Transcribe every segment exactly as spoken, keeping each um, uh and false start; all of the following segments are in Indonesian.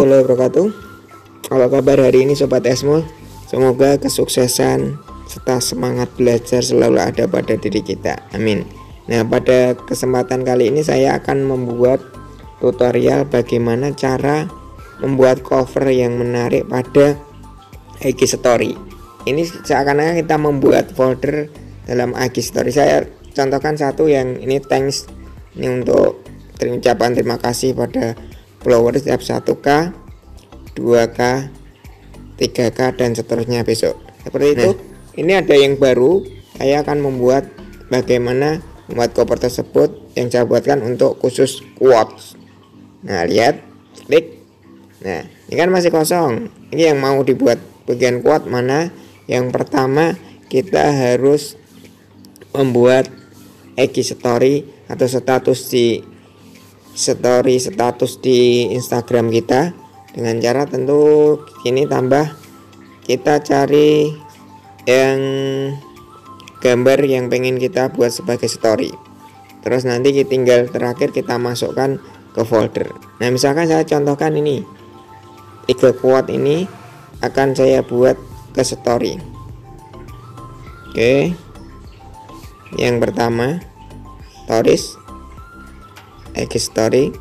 warahmatullahi wabarakatuh. Apa kabar hari ini Sobat Esmul? Semoga kesuksesan serta semangat belajar selalu ada pada diri kita. Amin. Nah, pada kesempatan kali ini saya akan membuat tutorial bagaimana cara membuat cover yang menarik pada I G Story. Ini seakan-akan kita membuat folder dalam I G Story. Saya contohkan satu yang ini thanks, ini untuk ucapan terima kasih pada followers setiap satu K, dua K, tiga K dan seterusnya besok. Seperti itu. Nah, ini ada yang baru. Saya akan membuat bagaimana membuat cover tersebut yang saya buatkan untuk khusus quotes. Nah, lihat, klik. Nah, ini kan masih kosong. Ini yang mau dibuat bagian quote mana? Yang pertama, kita harus membuat I G Story atau status di story status di Instagram kita dengan cara tentu ini tambah kita cari yang gambar yang pengen kita buat sebagai story, terus nanti kita tinggal terakhir kita masukkan ke folder. Nah, misalkan saya contohkan ini tiga quote ini akan saya buat ke story. Oke, yang pertama stories I G Story,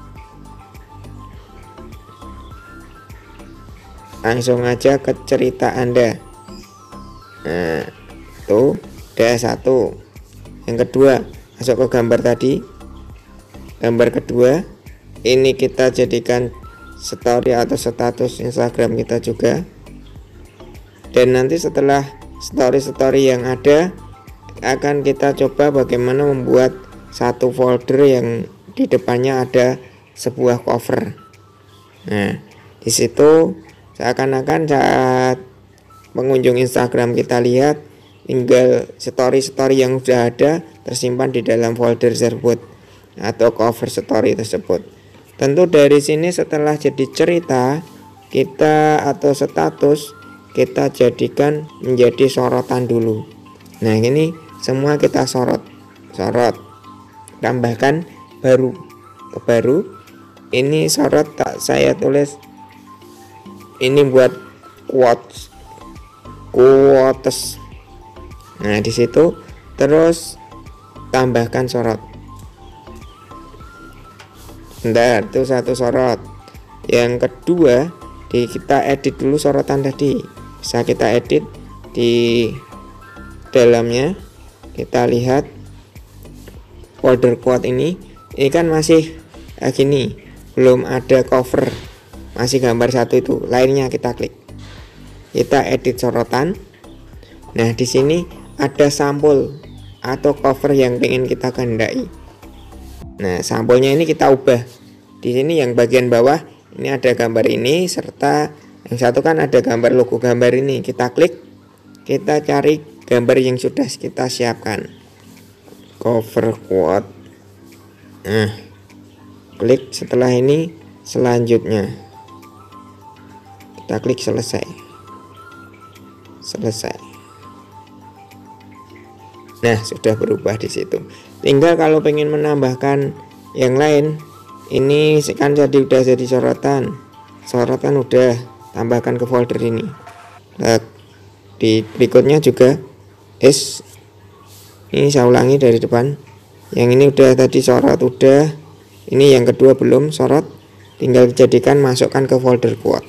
langsung aja ke cerita Anda. Nah, tuh udah satu. Yang kedua, masuk ke gambar tadi. Gambar kedua ini kita jadikan story atau status Instagram kita juga. Dan nanti setelah story-story yang ada, akan kita coba bagaimana membuat satu folder yang di depannya ada sebuah cover. Nah, di situ seakan-akan saat pengunjung Instagram kita lihat, tinggal story-story yang sudah ada tersimpan di dalam folder tersebut atau cover story tersebut. Tentu dari sini setelah jadi cerita kita atau status, kita jadikan menjadi sorotan dulu. Nah, ini semua kita sorot, sorot, tambahkan baru ke baru. Ini sorot tak saya tulis ini buat quotes quotes. Nah, di situ terus tambahkan sorot. Bentar, itu satu sorot. Yang kedua, di kita edit dulu sorotan tadi. Bisa kita edit di dalamnya. Kita lihat folder quote ini. Ini kan masih eh, gini, belum ada cover, masih gambar satu itu. Lainnya kita klik, kita edit sorotan. Nah, di sini ada sampul atau cover yang ingin kita kehendaki. Nah, sampulnya ini kita ubah. Di sini yang bagian bawah ini ada gambar ini, serta yang satu kan ada gambar logo gambar ini. Kita klik, kita cari gambar yang sudah kita siapkan. Cover quote. Nah, klik setelah ini selanjutnya. Kita klik selesai. Selesai. Nah, sudah berubah di situ. Tinggal kalau pengen menambahkan yang lain, ini kan jadi udah jadi sorotan. Sorotan udah, tambahkan ke folder ini. Nah, di berikutnya juga es. Ini saya ulangi dari depan. Yang ini udah tadi sorot udah. Ini yang kedua belum sorot, tinggal dijadikan masukkan ke folder quote.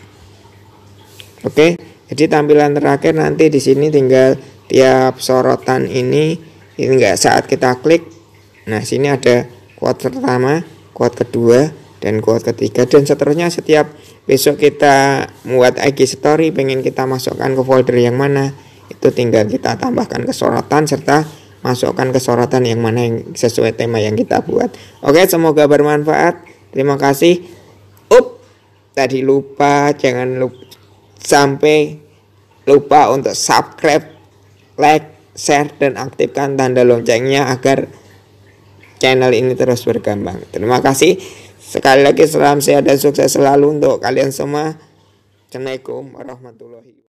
Oke, jadi tampilan terakhir nanti di sini tinggal tiap sorotan ini, ini enggak saat kita klik. Nah, sini ada quote pertama, quote kedua, dan quote ketiga dan seterusnya. Setiap besok kita membuat I G Story pengen kita masukkan ke folder yang mana, itu tinggal kita tambahkan ke sorotan serta masukkan ke sorotan yang mana yang sesuai tema yang kita buat. Oke, semoga bermanfaat. Terima kasih. Up, tadi lupa, jangan lupa sampai lupa untuk subscribe, like, share, dan aktifkan tanda loncengnya agar channel ini terus berkembang. Terima kasih. Sekali lagi salam sehat dan sukses selalu untuk kalian semua. Assalamualaikum warahmatullahi wabarakatuh.